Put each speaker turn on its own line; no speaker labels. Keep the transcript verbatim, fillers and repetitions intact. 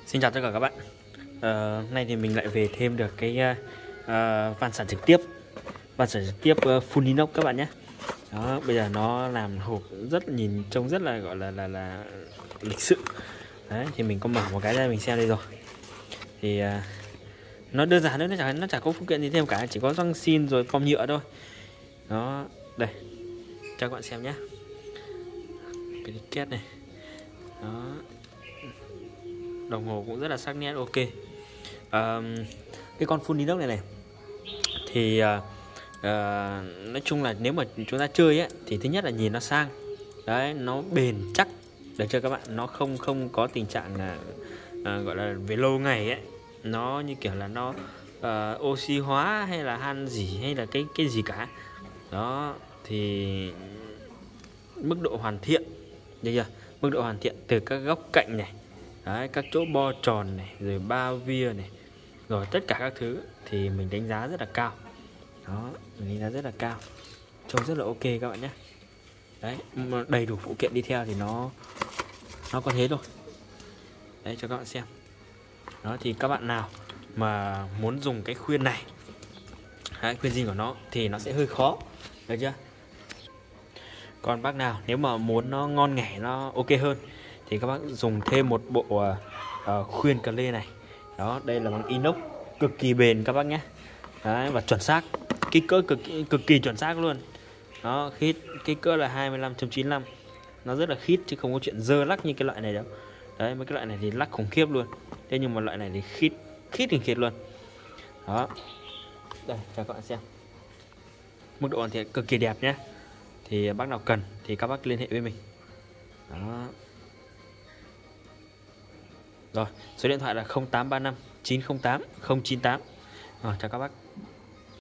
Xin chào tất cả các bạn. Ờ, nay thì mình lại về thêm được cái uh, van sản trực tiếp, van sản trực tiếp uh, full inox các bạn nhé. Đó, bây giờ nó làm hộp rất nhìn trông rất là gọi là là là lịch sự. Đấy, thì mình có mở một cái ra mình xem đây rồi. Thì uh, nó đơn giản thôi, nó chẳng nó chẳng có phụ kiện gì thêm cả, chỉ có răng xin rồi form nhựa thôi. Đó, đây, cho các bạn xem nhé. Cái két này. Đó. Đồng hồ cũng rất là sắc nét, ok. À, cái con full inox này này thì uh, uh, nói chung là nếu mà chúng ta chơi ấy, thì thứ nhất là nhìn nó sang, đấy, nó bền chắc, được chưa các bạn, nó không không có tình trạng là uh, gọi là về lâu ngày ấy, nó như kiểu là nó uh, oxy hóa hay là han gì hay là cái cái gì cả. Đó thì mức độ hoàn thiện, được chưa, mức độ hoàn thiện từ các góc cạnh này, đấy, các chỗ bo tròn này, rồi ba via này, rồi tất cả các thứ thì mình đánh giá rất là cao. Đó, mình đánh giá rất là cao, trông rất là ok các bạn nhé. Đấy, đầy đủ phụ kiện đi theo thì nó nó có thế thôi. Đấy, cho các bạn xem. Đó, thì các bạn nào mà muốn dùng cái khuyên này, đấy, khuyên zin của nó thì nó sẽ hơi khó, được chưa. Còn bác nào nếu mà muốn nó ngon nghẻ, nó ok hơn thì các bác dùng thêm một bộ uh, khuyên cờ lê này. Đó, đây là bằng inox cực kỳ bền các bác nhé. Đấy, và chuẩn xác, kích cỡ cực cực kỳ chuẩn xác luôn. Đó, khít, kích cỡ là hai mươi lăm chấm chín lăm, nó rất là khít chứ không có chuyện dơ lắc như cái loại này đâu. Đấy, mấy cái loại này thì lắc khủng khiếp luôn, thế nhưng mà loại này thì khít khít thì khít luôn. Đó, đây cho các bạn xem, mức độ hoàn thiện cực kỳ đẹp nhé. Thì bác nào cần thì các bác liên hệ với mình. Đó. Rồi, số điện thoại là không tám ba năm chín không tám không chín tám. Rồi, chào các bác.